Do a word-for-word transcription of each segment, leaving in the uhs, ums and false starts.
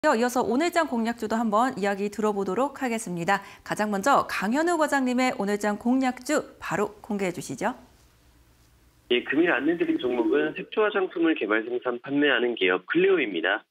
이어서 오늘장 공략주도 한번 이야기 들어보도록 하겠습니다. 가장 먼저 강현우 과장님의 오늘장 공략주 바로 공개해 주시죠. 예, 금일 안내드린 종목은 색조 화장품을 개발, 생산, 판매하는 기업 클리오입니다.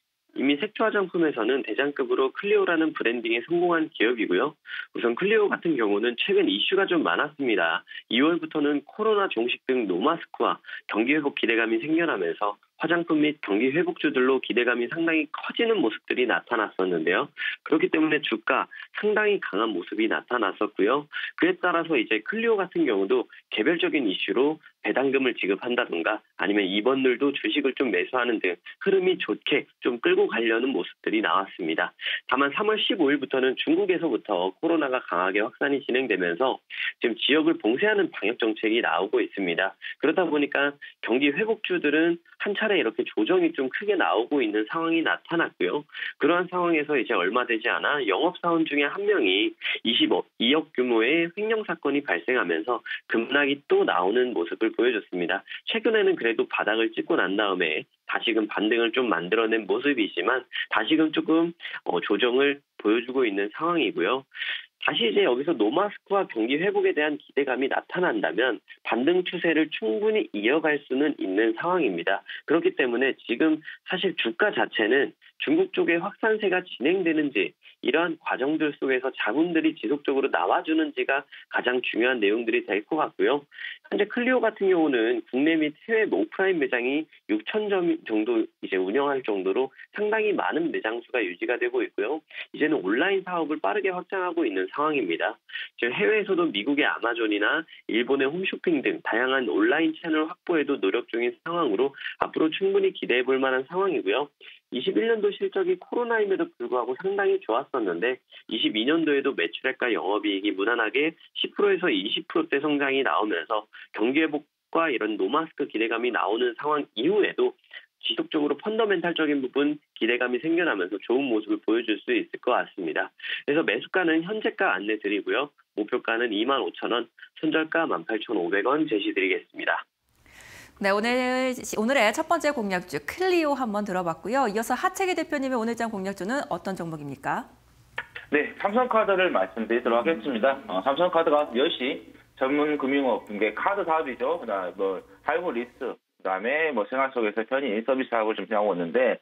이미 색조 화장품에서는 대장급으로 클리오라는 브랜딩에 성공한 기업이고요. 우선 클리오 같은 경우는 최근 이슈가 좀 많았습니다. 이월부터는 코로나 종식 등 노마스크와 경기 회복 기대감이 생겨나면서 화장품 및 경기 회복주들로 기대감이 상당히 커지는 모습들이 나타났었는데요. 그렇기 때문에 주가 상당히 강한 모습이 나타났었고요. 그에 따라서 이제 클리오 같은 경우도 개별적인 이슈로 배당금을 지급한다든가 아니면 이번들도 주식을 좀 매수하는 등 흐름이 좋게 좀 끌고 가려는 모습들이 나왔습니다. 다만 삼월 십오일부터는 중국에서부터 코로나가 강하게 확산이 진행되면서 지금 지역을 봉쇄하는 방역 정책이 나오고 있습니다. 그러다 보니까 경기 회복주들은 한 차례 이렇게 조정이 좀 크게 나오고 있는 상황이 나타났고요. 그러한 상황에서 이제 얼마 되지 않아 영업사원 중에 한 명이 이십이억 규모의 횡령 사건이 발생하면서 급락이 또 나오는 모습을 보여줬습니다. 최근에는 그래도 바닥을 찍고 난 다음에 다시금 반등을 좀 만들어낸 모습이지만 다시금 조금 조정을 보여주고 있는 상황이고요. 다시 이제 여기서 노마스크와 경기 회복에 대한 기대감이 나타난다면 반등 추세를 충분히 이어갈 수는 있는 상황입니다. 그렇기 때문에 지금 사실 주가 자체는 중국 쪽의 확산세가 진행되는지 이러한 과정들 속에서 자금들이 지속적으로 나와주는지가 가장 중요한 내용들이 될 것 같고요. 현재 클리오 같은 경우는 국내 및 해외 오프라인 매장이 육천 점 정도 이제 운영할 정도로 상당히 많은 매장 수가 유지가 되고 있고요. 이제는 온라인 사업을 빠르게 확장하고 있는 상황입니다. 지금 해외에서도 미국의 아마존이나 일본의 홈쇼핑 등 다양한 온라인 채널 확보에도 노력 중인 상황으로 앞으로 충분히 기대해 볼 만한 상황이고요. 이십일년도 실적이 코로나임에도 불구하고 상당히 좋았었는데 이십이년도에도 매출액과 영업이익이 무난하게 십 퍼센트에서 이십 퍼센트대 성장이 나오면서 경기회복과 이런 노마스크 기대감이 나오는 상황 이후에도 지속적으로 펀더멘탈적인 부분 기대감이 생겨나면서 좋은 모습을 보여줄 수 있을 것 같습니다. 그래서 매수가는 현재가 안내드리고요. 목표가는 이만 오천 원, 손절가 만 팔천오백 원 제시드리겠습니다. 네, 오늘, 오늘의 첫 번째 공략주 클리오 한번 들어봤고요. 이어서 하채기 대표님의 오늘장 공략주는 어떤 종목입니까? 네, 삼성카드를 말씀드리도록 하겠습니다. 어, 삼성카드가 몇시 전문 금융업, 이게 카드 사업이죠. 그다음에 뭐 할부 리스트, 그다음에 뭐 생활 속에서 편의 서비스 사업을 좀 해오고 있는데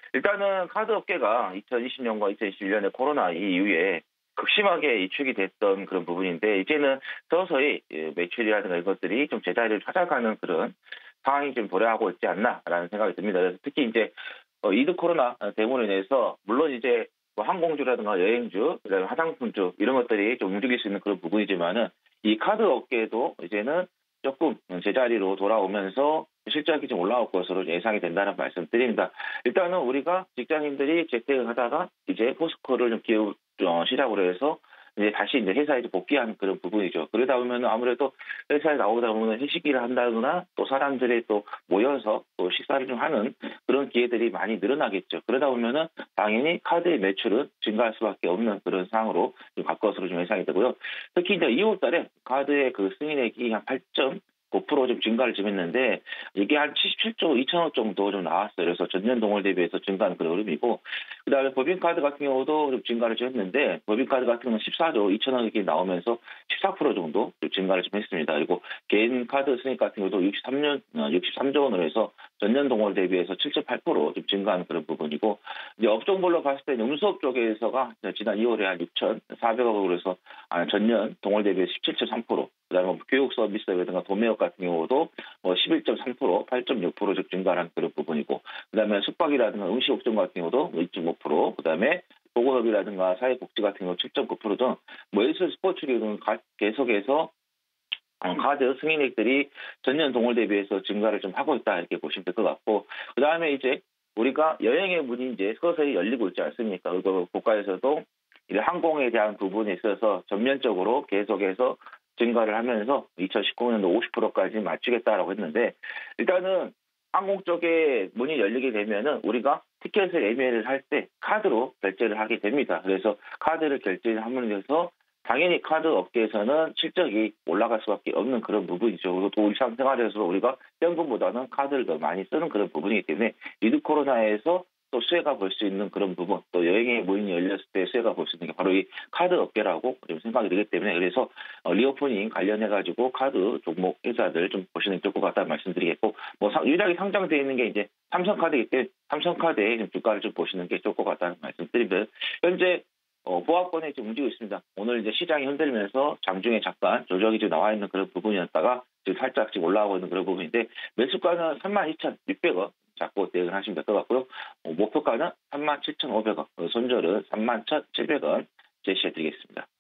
일단은 카드 업계가 이천이십년과 이천이십일년에 코로나 이후에 극심하게 위축이 됐던 그런 부분인데 이제는 서서히 매출이라든가 이것들이 좀 제자리를 찾아가는 그런 상황이 좀 도래하고 있지 않나라는 생각이 듭니다. 그래서 특히 이제 이드 코로나 때문에 인해서 물론 이제 뭐 항공주라든가 여행주, 그다음에 화장품주 이런 것들이 좀 움직일 수 있는 그런 부분이지만은 이 카드 업계도 이제는 조금 제자리로 돌아오면서 실적이 좀 올라올 것으로 예상이 된다는 말씀드립니다. 일단은 우리가 직장인들이 재택을 하다가 이제 포스코를 좀 기업 시작으로 해서 이제 다시 이제 회사에 복귀하는 그런 부분이죠. 그러다 보면 아무래도 회사에 나오다 보면 회식일을 한다거나 또 사람들이 또 모여서 또 식사를 좀 하는 그런 기회들이 많이 늘어나겠죠. 그러다 보면은 당연히 카드의 매출은 증가할 수밖에 없는 그런 상황으로 좀 갈 것으로 좀 예상이 되고요. 특히 이제 이월달에 카드의 그 승인액이 한 팔 점 구 퍼센트 좀 증가를 좀 했는데 이게 한 칠십칠조 이천억 정도 좀 나왔어요. 그래서 전년 동월 대비해서 증가하는 그런 흐름이고 그다음에 법인카드 같은 경우도 좀 증가를 좀 했는데 법인카드 같은 경우는 십사조 이천억이 나오면서 십사 퍼센트 정도 좀 증가를 좀 했습니다. 그리고 개인 카드 수익 같은 경우도 육십삼년 육십삼조 원으로 해서 전년 동월 대비해서 칠 점 팔 퍼센트 좀 증가하는 그런 부분이고 이제 업종별로 봤을 때 운수업 쪽에서가 지난 이월에 한 육천사백억으로 해서 전년 동월 대비해서 십칠 점 삼 퍼센트 그다음에 교육 서비스라든가 도매업 같은 경우도 뭐 십일 점 삼 퍼센트, 팔 점 육 퍼센트 증가하는 그런 부분이고 그다음에 숙박이라든가 음식 업종 같은 경우도 이 점 오 퍼센트 그다음에 보건업이라든가 사회복지 같은 경우 칠 점 구 퍼센트 등 뭐 예술 스포츠류 등 계속해서 카드 승인액들이 전년 동월 대비해서 증가를 좀 하고 있다 이렇게 보시면 될 것 같고 그 다음에 이제 우리가 여행의 문이 이제 서서히 열리고 있지 않습니까? 그리고 국가에서도 항공에 대한 부분에 있어서 전면적으로 계속해서 증가를 하면서 이천십구년도 오십 퍼센트까지 맞추겠다라고 했는데 일단은 항공 쪽에 문이 열리게 되면은 우리가 티켓을 예매를 할 때 카드로 결제를 하게 됩니다. 그래서 카드를 결제를 하면서 당연히 카드 업계에서는 실적이 올라갈 수밖에 없는 그런 부분이죠. 그리고 또 일상생활에서 우리가 현금보다는 카드를 더 많이 쓰는 그런 부분이기 때문에 위드 코로나에서 또 수혜가 볼 수 있는 그런 부분, 또 여행의 문이 열렸을 때 수혜가 볼 수 있는 게 바로 이 카드 업계라고 좀 생각이 되기 때문에 그래서 어, 리오프닝 관련해가지고 카드 종목 회사들 좀 보시는 게 좋을 것 같다는 말씀드리겠고, 뭐 상, 유일하게 상장되어 있는 게 이제 삼성카드이기 때문에 삼성카드의 좀 주가를 좀 보시는 게 좋을 것 같다는 말씀드리면서 현재 어, 보합권에 지금 움직이고 있습니다. 오늘 이제 시장이 흔들면서 장중에 잠깐 조정이 좀 나와 있는 그런 부분이었다가 지금 살짝 지금 올라오고 있는 그런 부분인데 매수가는 삼만 이천육백 원 잡고 대응을 하시면 될 것 같고요. 어, 목표가는 삼만 칠천오백 원, 손절은 삼만 천칠백 원 제시해 드리겠습니다.